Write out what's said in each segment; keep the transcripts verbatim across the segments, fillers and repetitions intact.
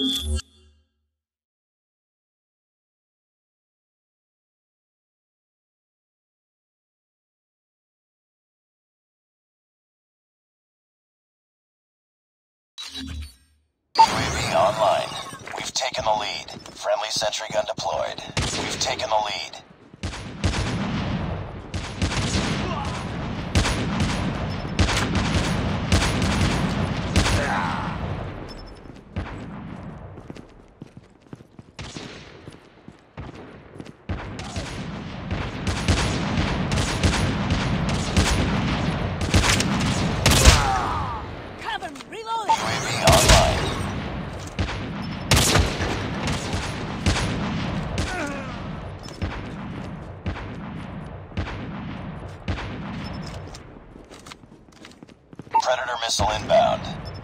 U A V online. We've taken the lead. Friendly sentry gun deployed. We've taken the lead. Cover me, reloading. U A V online. Predator missile inbound.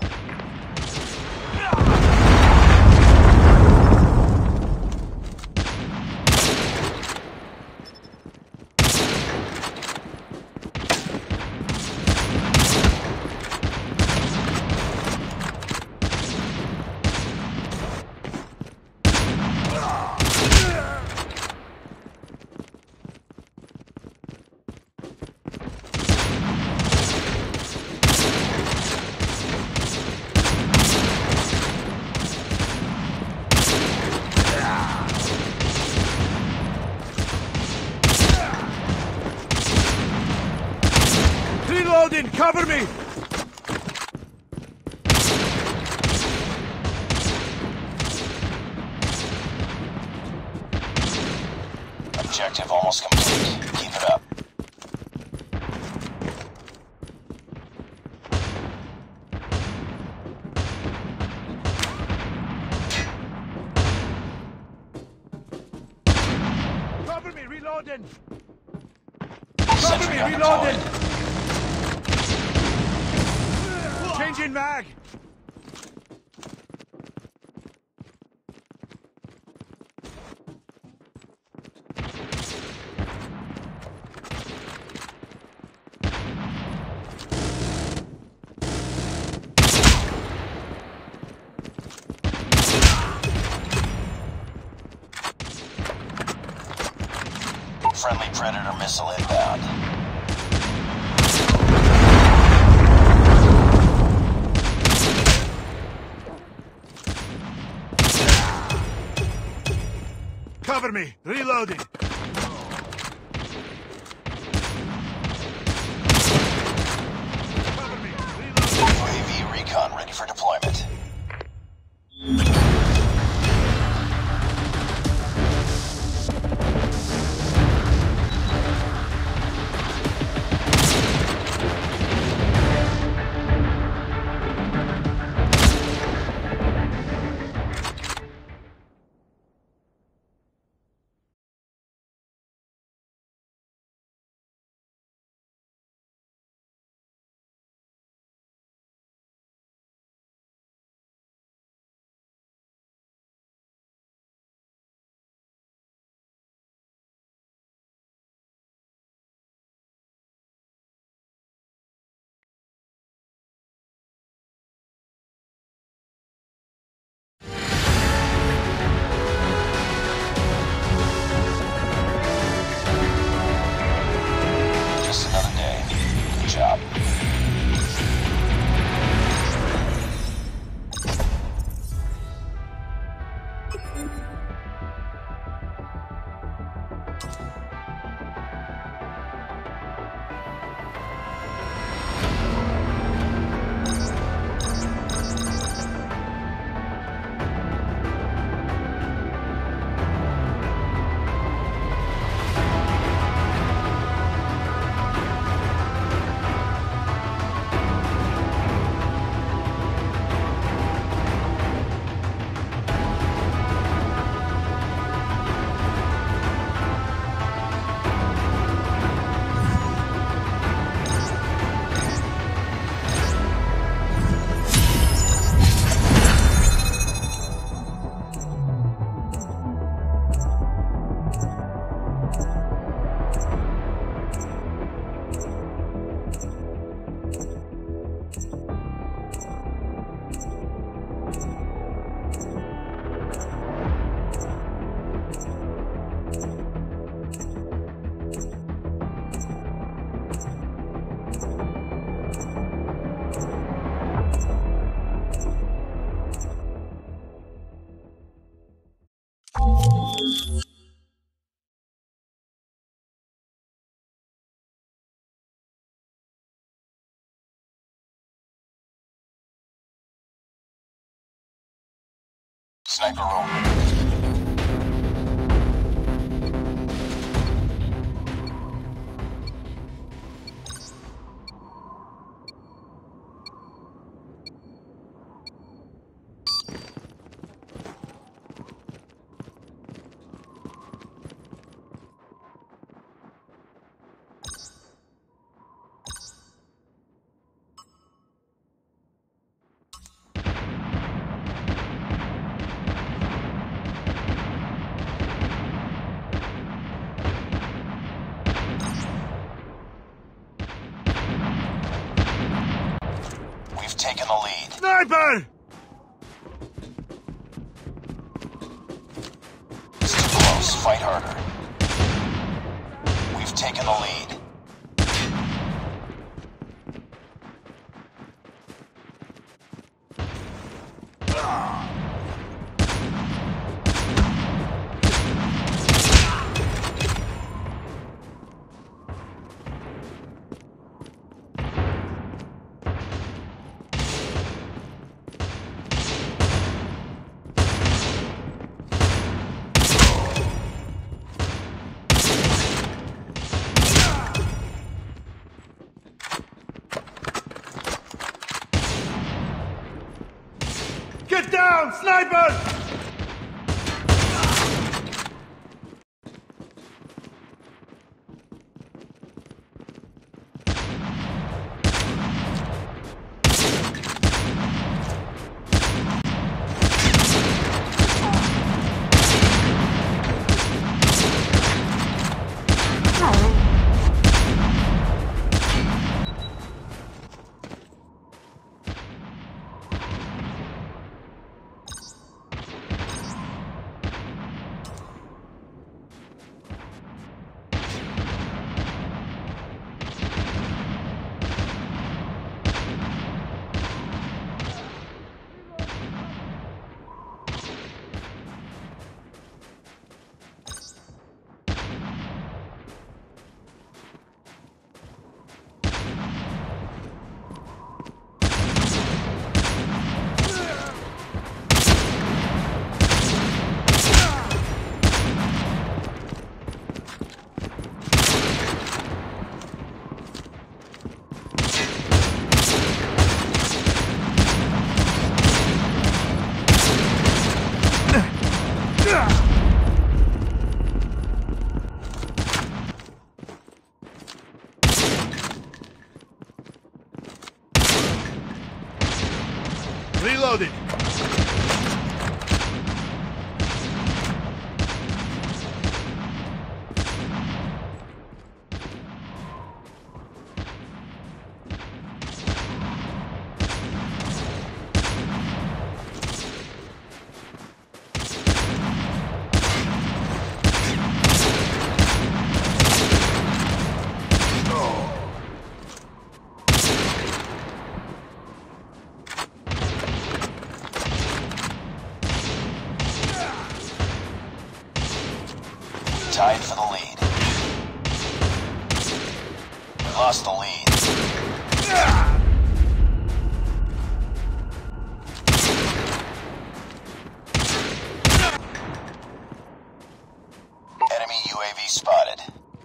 Reloading! Cover me! Objective almost complete. Keep it up. Cover me! Reloading! Cover Sentry me! gun Reloading! deployed. Changing mag! Friendly Predator missile inbound. Cover me! Reloading! Cover me! Reloading! U A V recon ready for deployment. Sniper roll. We've taken the lead. Sniper! It's too close. Fight harder. We've taken the lead. Get down, sniper! Reloading. Tied for the lead. We lost the lead. Enemy U A V spotted.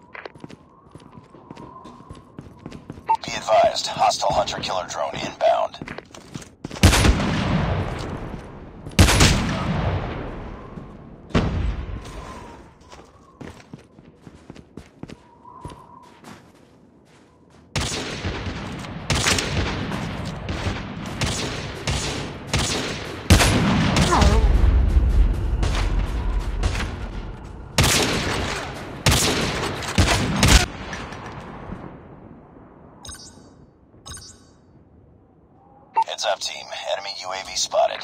Be advised, hostile hunter-killer drone inbound. Heads up, team. Enemy U A V spotted.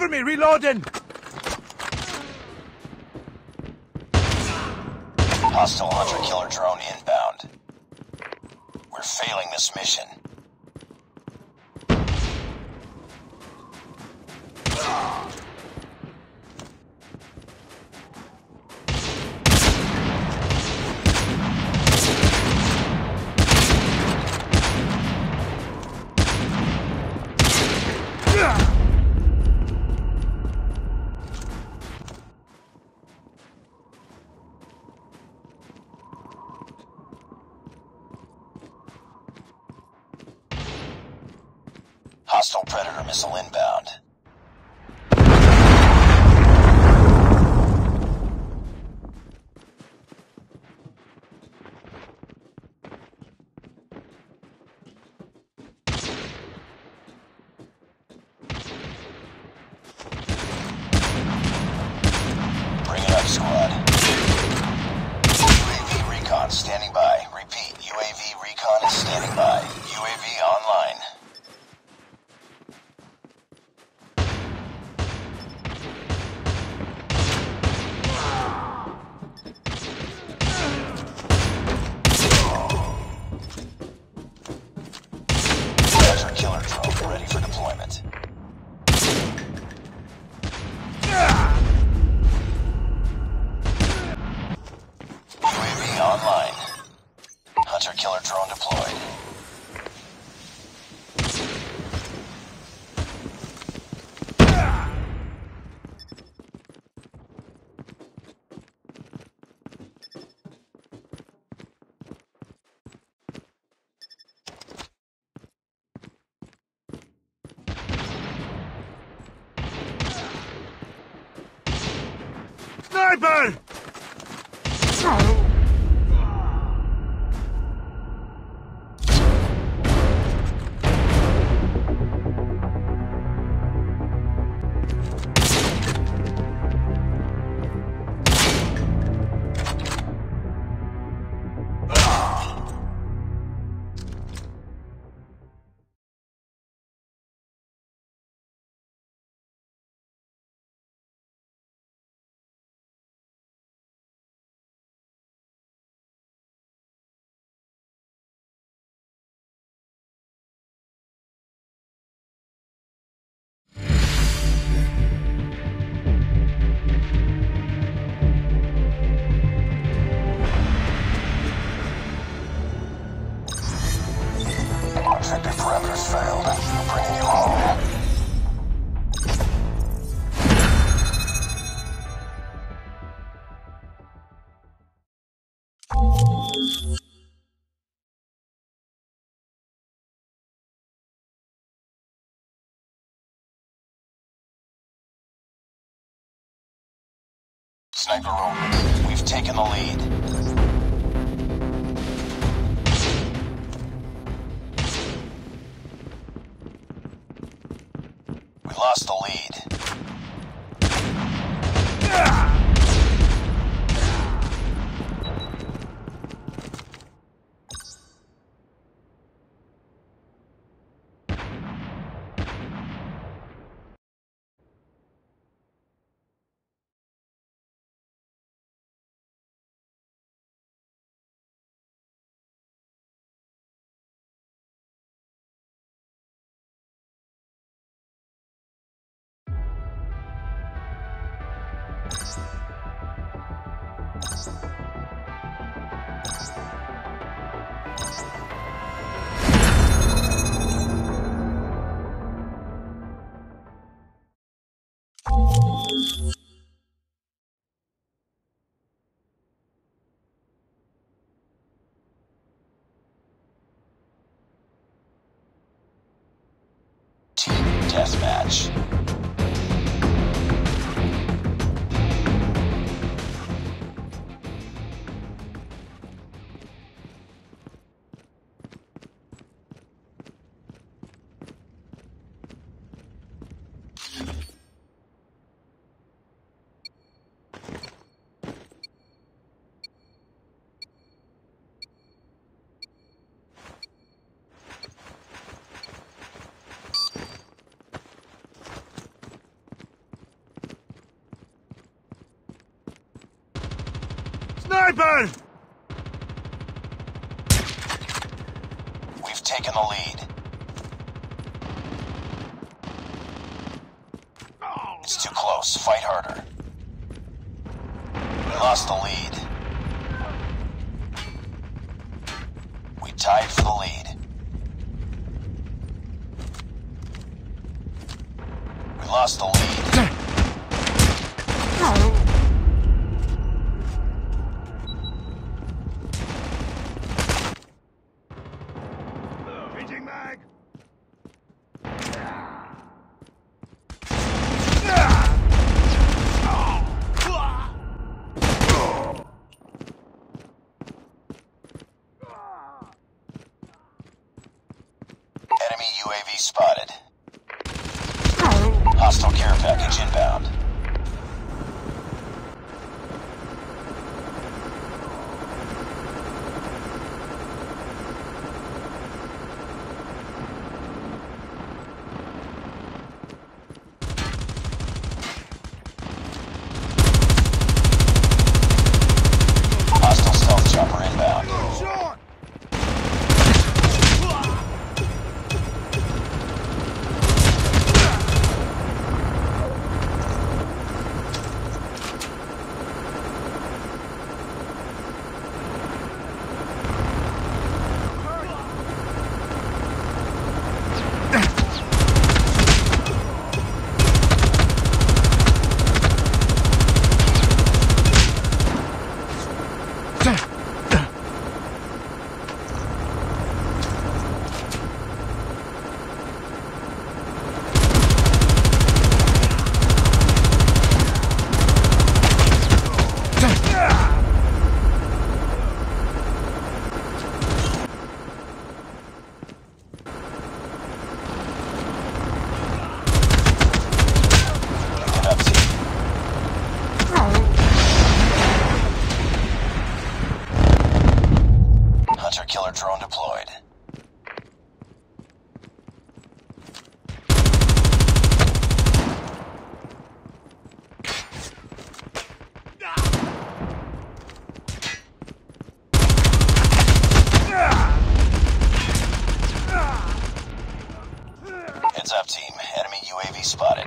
Cover me, reloading! Hostile hunter-killer drone inbound. We're failing this mission. Hostile Predator missile inbound. Bring it up, squad. U A V recon standing by. Repeat, U A V recon is standing by. U A V online. Killer drone ready for deployment. U A V online. Hunter killer drone deployed. Sniper! Objective parameters failed. We're bringing you home. Sniper over. We've taken the lead. We lost the lead. Team deathmatch. Sniper! We've taken the lead. It's too close. Fight harder. We lost the lead. We tied for the lead. We lost the lead. Changing mag! Enemy U A V spotted. Hostile care package inbound. Hostile stealth chopper inbound. Shot! Get up, team. Hunter killer drone deployed. Heads up, team. Enemy U A V spotted.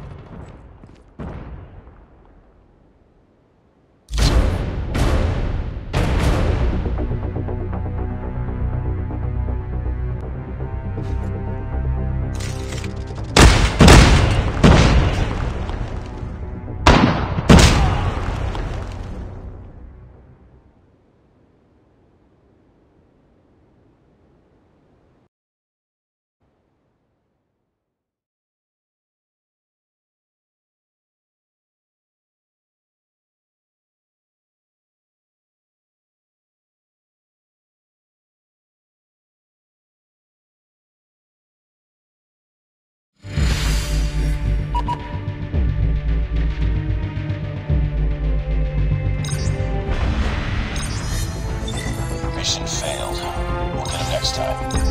Mission failed. We'll get him next time.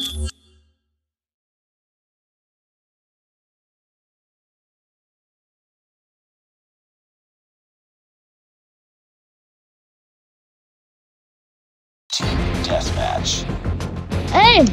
Team deathmatch. Aim!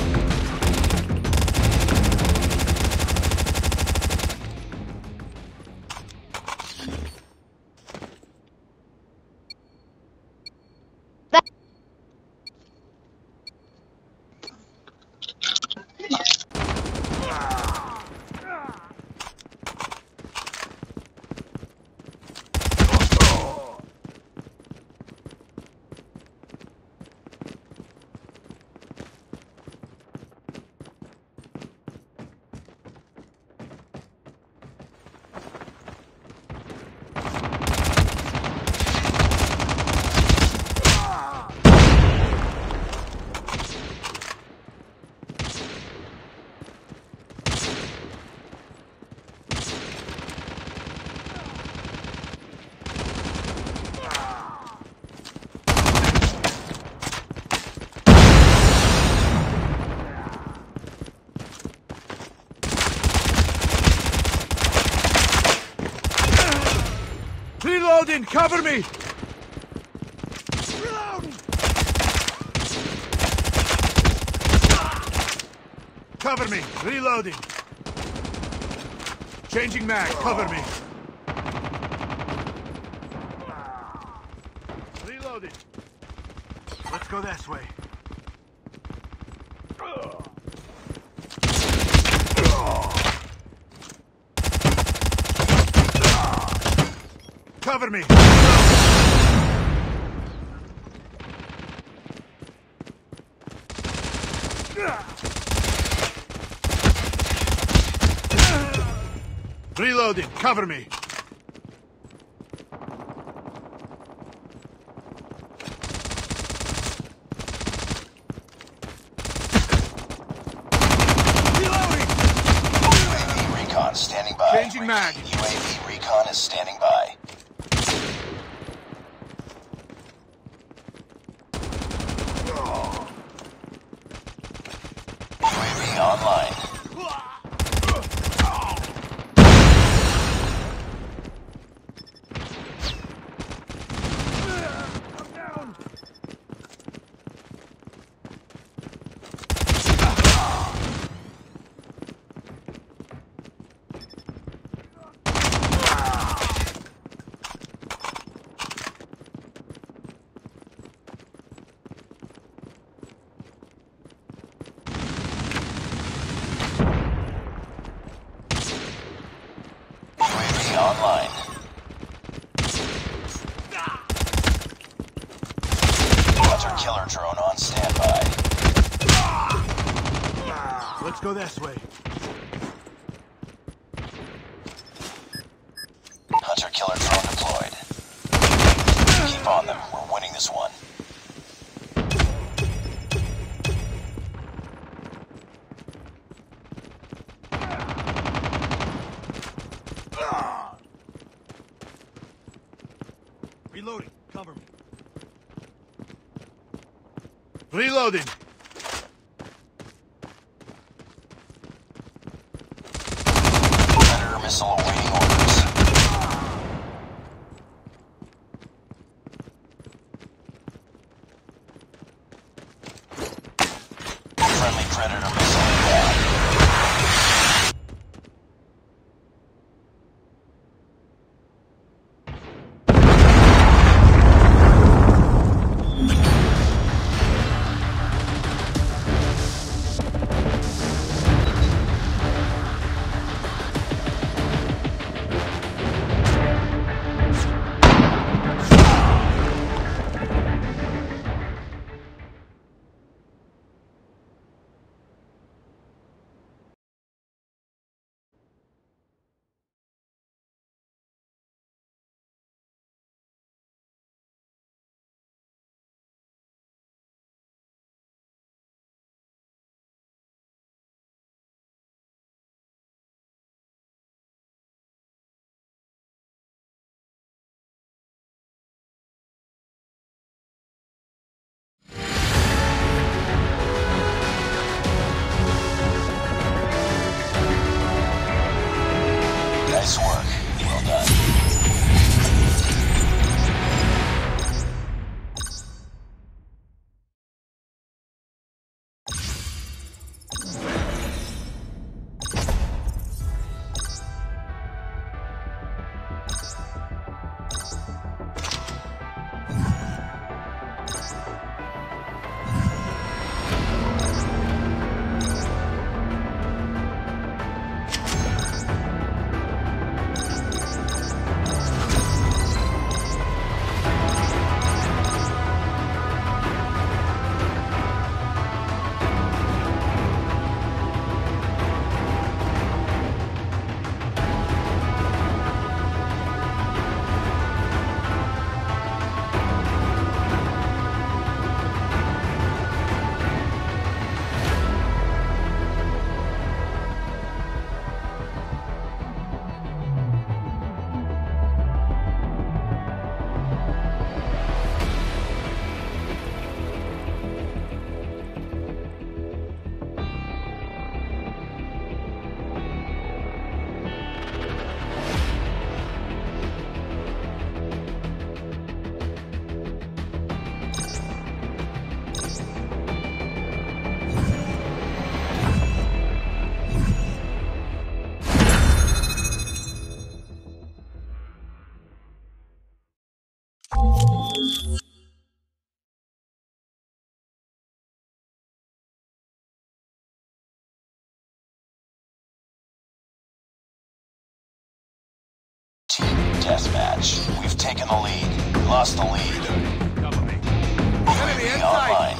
Reloading! Cover me! Reloading! Cover me! Reloading! Changing mag! Cover me! Reloading! Let's go this way. Cover me! Reloading! Cover me! Reloading! U A V recon standing by. Changing mag. U A V recon is standing by. U A V online. Online. Hunter killer drone on standby. Let's go this way. Hunter killer drone deployed. Keep on them. We're winning this one. Reloading. Cover me. Reloading. Predator missile awaiting orders. Friendly Predator missile inbound. deathmatch. We've taken the lead. Lost the lead. Cover me. Enemy online.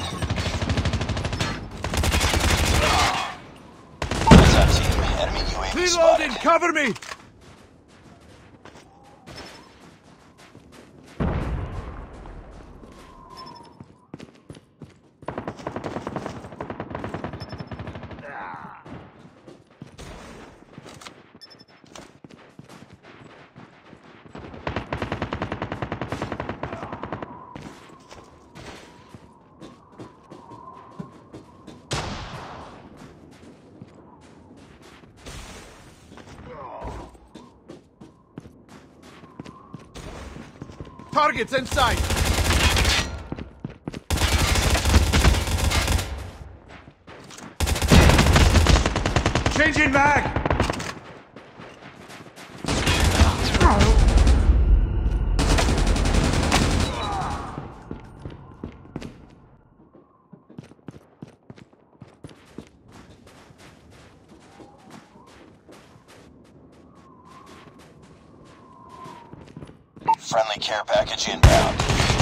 Heads up, team. Enemy U A V Reloading, spotted. cover me! Targets in sight! Changing mag! Friendly care package inbound.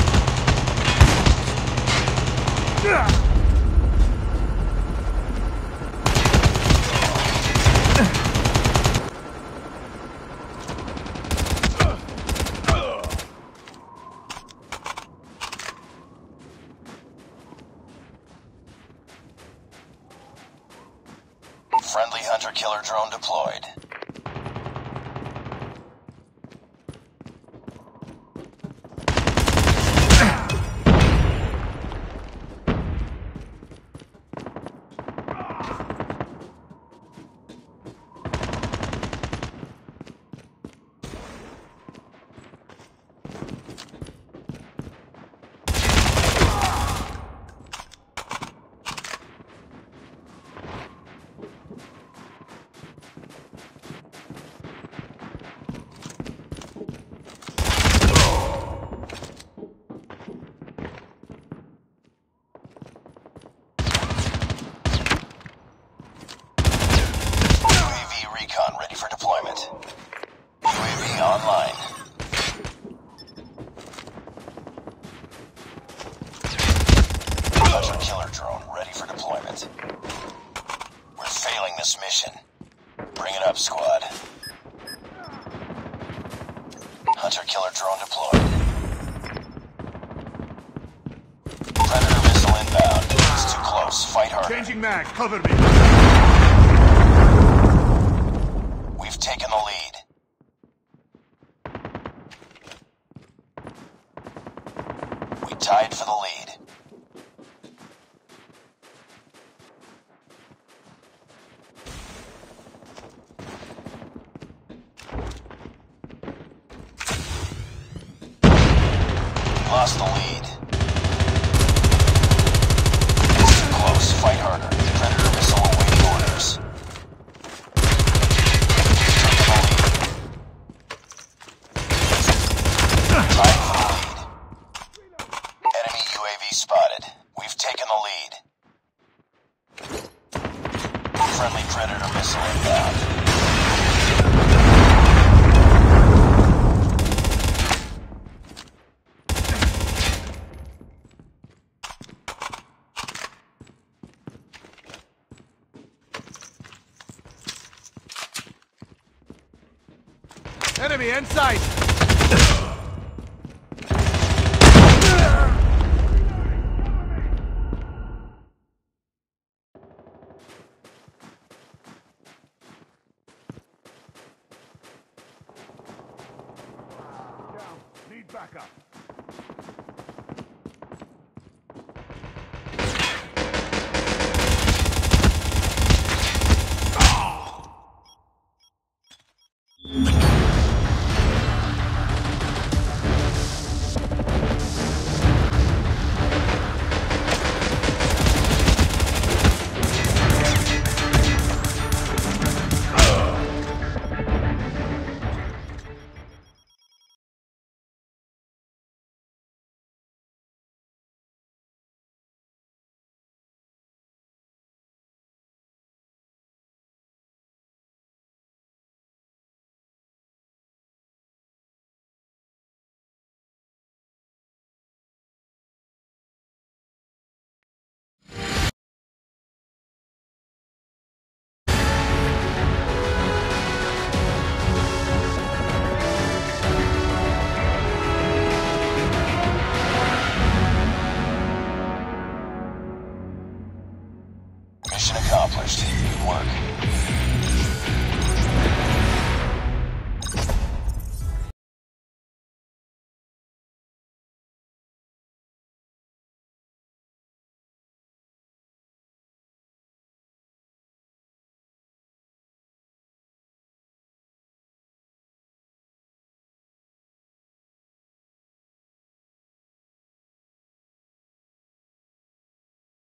Friendly hunter-killer drone deployed. Recon ready for deployment. U A V online. Hunter-killer drone ready for deployment. We're failing this mission. Bring it up, squad. Hunter-killer drone deployed. Predator missile inbound. It's too close. Fight harder. Changing mag, cover me! We've taken the lead. We tied for the lead. Lost the lead. It's too close. Fight harder. Predator missile awaiting orders. Tied for the lead. Enemy U A V spotted. We've taken the lead. Friendly Predator missile inbound. Enemy in sight! Down. Need backup. accomplished. Good work.